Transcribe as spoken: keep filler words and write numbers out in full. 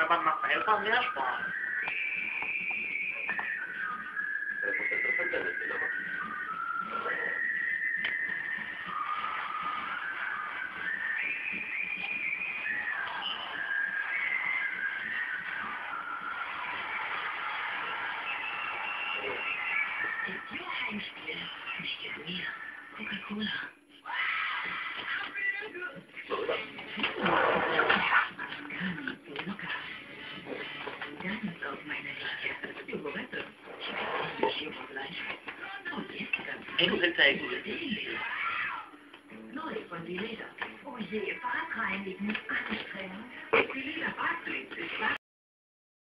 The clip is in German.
aber macht einfach mehr Spaß. Ist Ihr Heimspiel nicht mir? Coca-Cola. Ganz auf meiner Linie. Joghurette. Schmeckt nicht Fleisch. Und jetzt ganz Ey, du findest ja echt gut. neu von Vileda. Oh je, Bad reinigen. Anstrengend. Vileda Badblitz ist